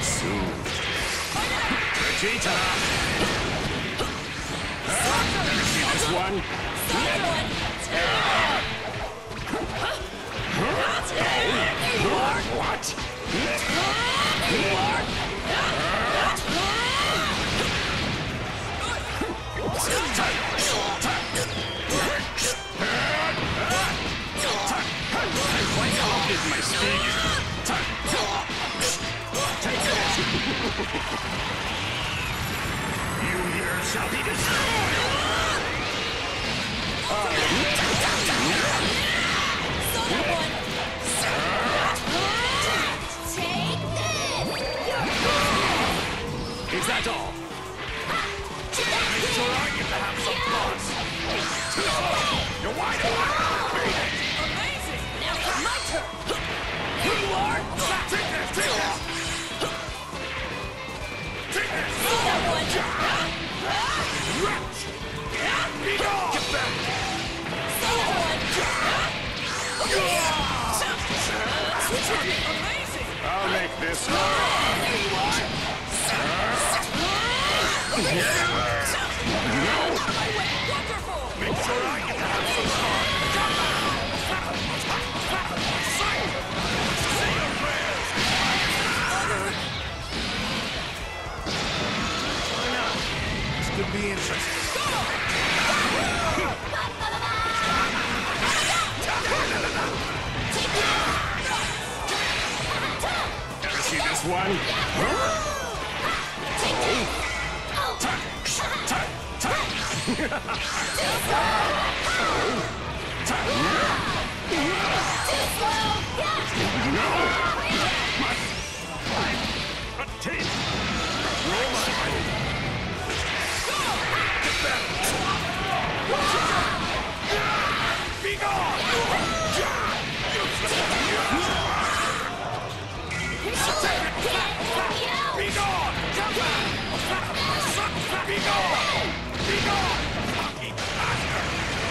soon. Vegeta! See this one? What? Is my speed. You here shall be destroyed. Is that all? Make sure I get to have some fun. You're wide open. Amazing! Now it's my turn! Here you are! Take this! Take this! Take this! See that one! Be gone! Get back! See that one! Amazing! I'll make this There you are! Wonderful! Make sure I get to have some fun. Say your prayers. Why not? This could be interesting. Ever see this one? Be gone! Be gone! Be gone! Be gone! Fucking bastard!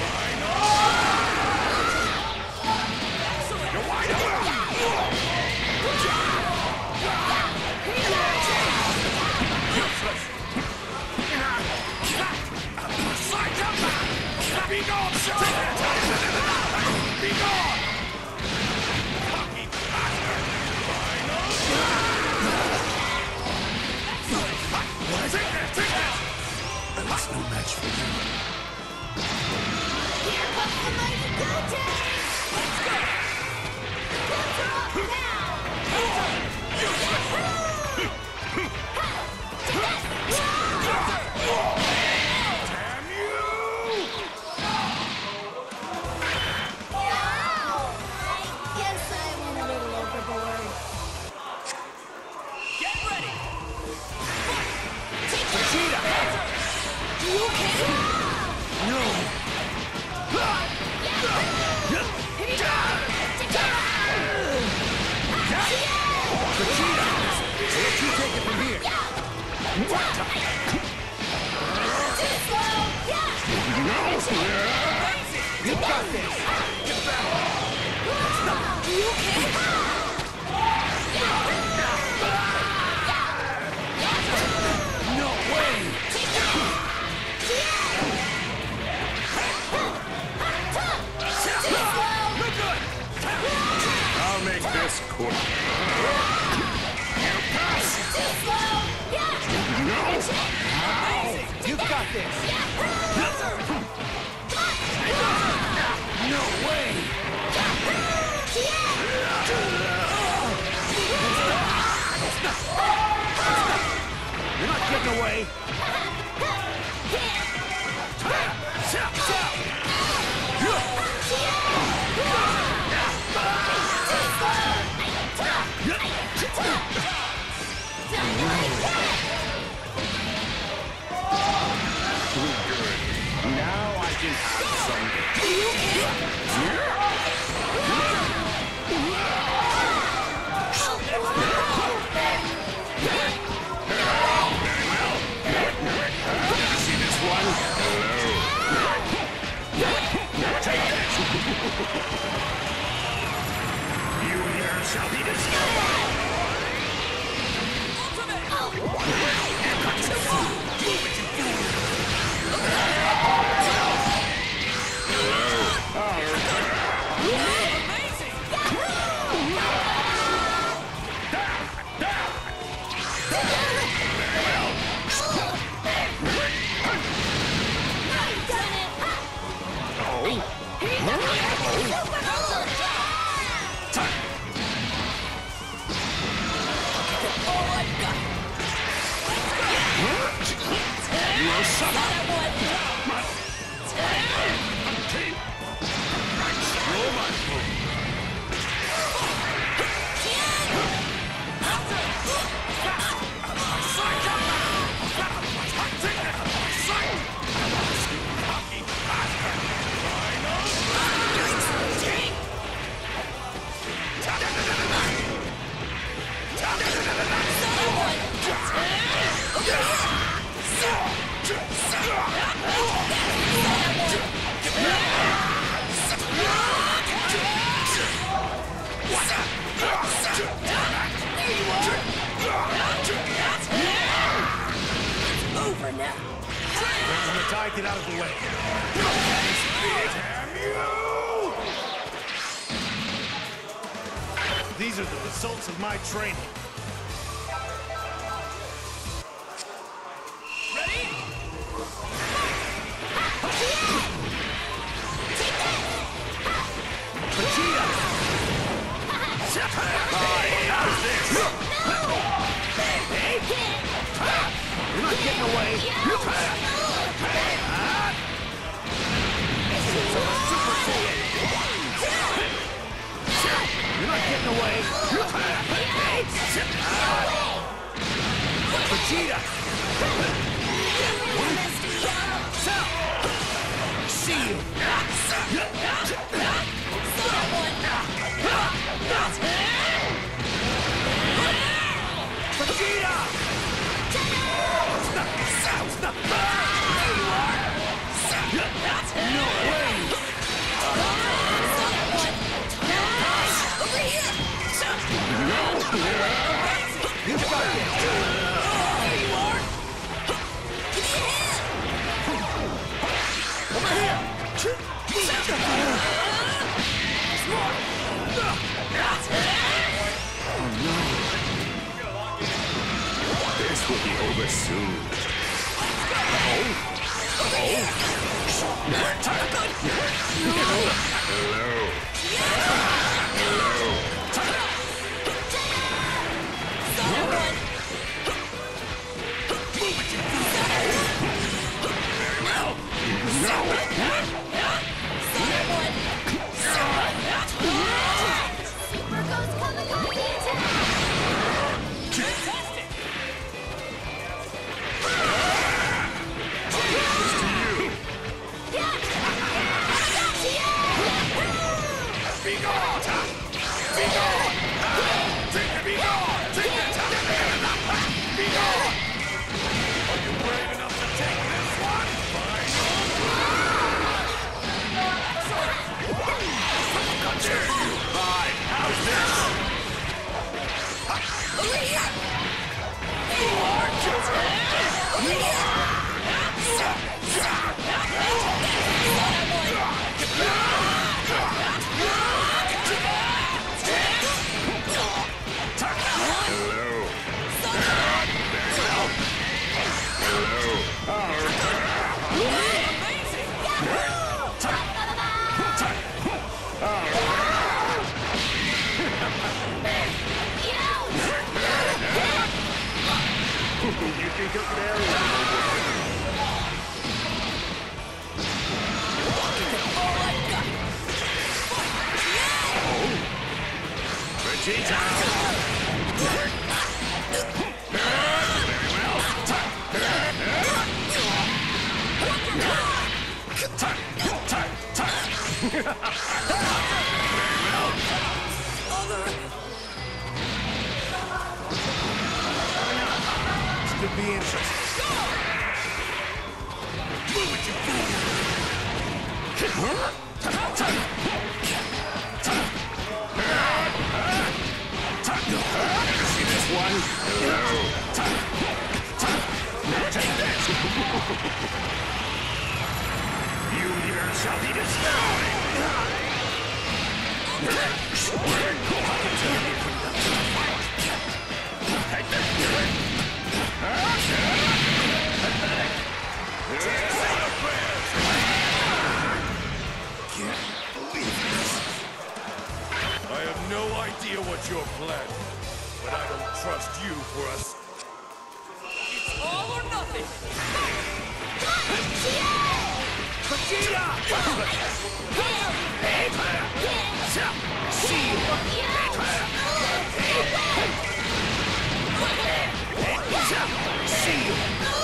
You're wide open! Useless! Side jump! Be gone! Be gone! Fucking bastard! Take this! Take this! That's no match for you. Here comes the mighty Goten! Let's go! Now! Damn you! I guess I went a little overboard. Get ready! Take Vegeta! you okay? No! Vegeta! Let you take it from here! What? You got this! Get back! You okay? No way! You're good! I'll make this quick. You pass! No! You got this! No way! You're not getting away! Now I can have some. See this one? Hello. Take this. You here shall be destroyed. Over now. Matai, get out of the way. Damn you! These are the results of my training. Ready? Vegeta! Alright, how's this? You're not getting away! Super Saiyan! You're not getting away! Vegeta! See you! Vegeta! No way! Over here! You got it! There you are! Over here! Oh no! This will be over soon. This could be interesting. Move it, you fool! See this one? Take this! You here shall be destroyed! Take this! Can't believe this. I have no idea what you're planning, but I don't trust you for us. It's all or nothing! Vegeta! See you! See you!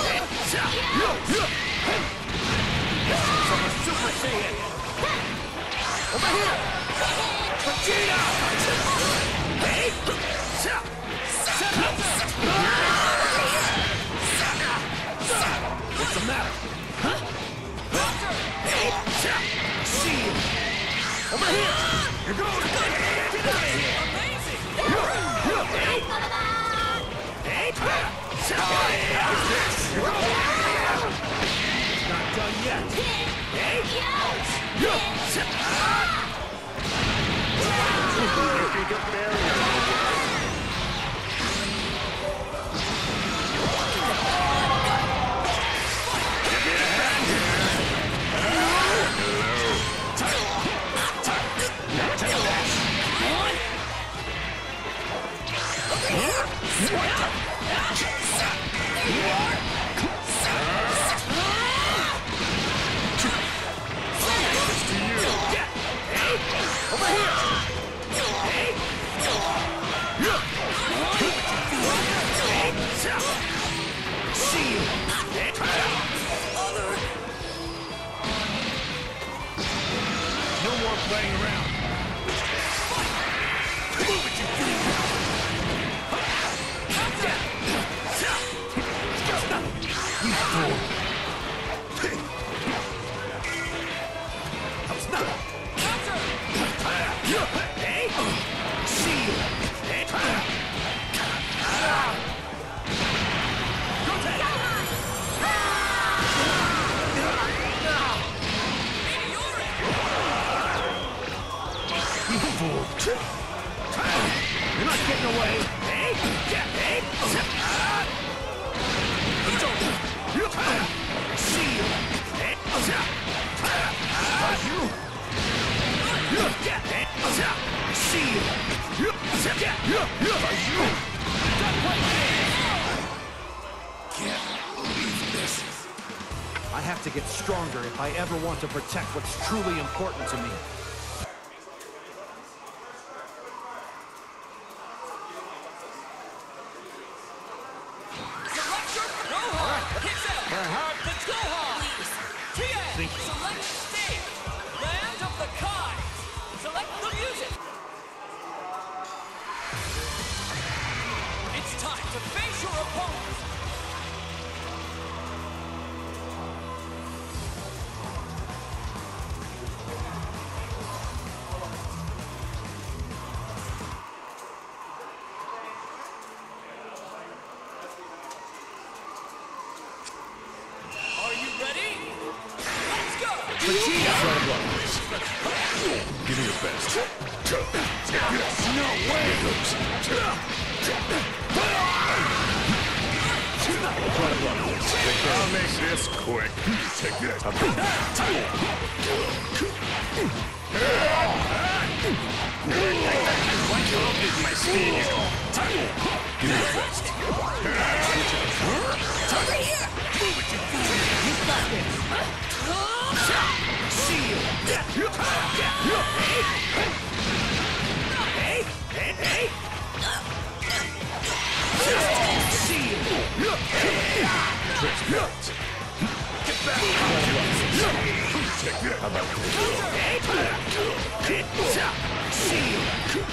From a Super Saiyan! Over here! Vegeta! What's the matter? Huh? See you! Over here! You're going! Get out of here! make a barrier in the world. Give me a hand here. Hello. Take that. This to you. Over here. See you. No more playing around. Move it, you fool. You're not getting away. See you. See you. Can't believe this. I have to get stronger if I ever want to protect what's truly important to me. Select stage. Land of the Kais. Select the music. It's time to face your opponent. Are you ready? Vegeta! Give me your best. No way! I'll make this quick. Take this. My speed. Give me your best. Over here! Move it, you fool! You got this! See you! Hey! See you! Get back! Take that! How about this? See you!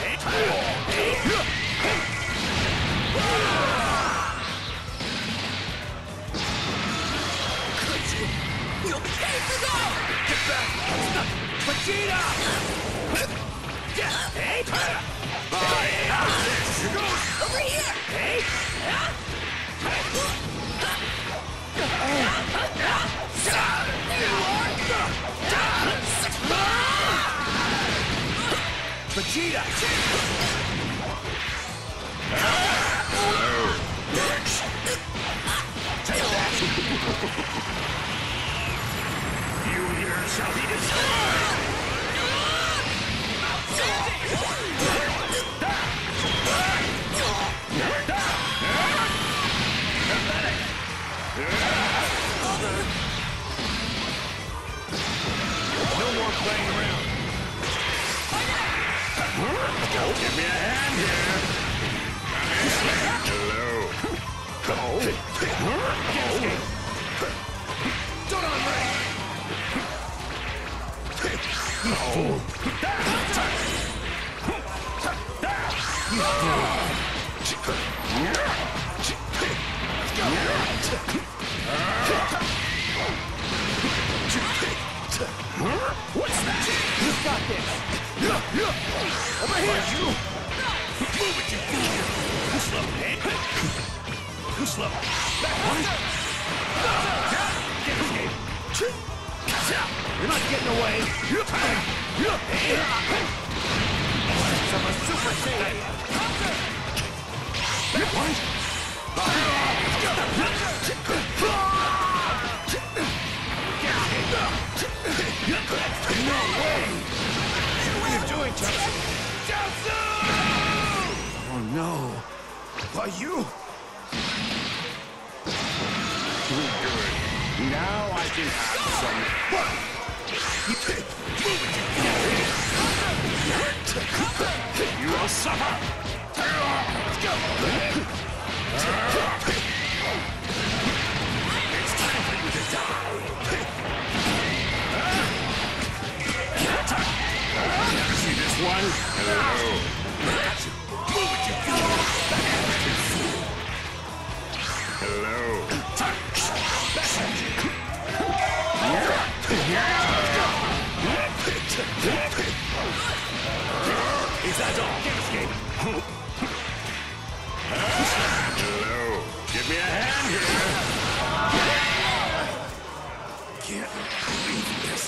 You'll pay for that! Get back! Vegeta! Hey! How's this? Here goes! Over here! Hey! Vegeta! Take that! You here shall be destroyed! No more playing around. Give me a hand here. Hello. Don't on me. What's that? You got this. Over here, you. Move it, you fool. Too slow, man. Too slow. Back one. Get escape. You're not getting away. Some Super Why, you? Good. Now I can have some fun. You will suffer. Let's go. It's time for you to die. Never see this one? Hello. Move it, you fool. Hello. Is that all? Can't escape. Hello. Give me a hand here. Can't believe this.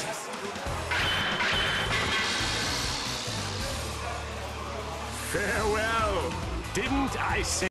Farewell. Didn't I say?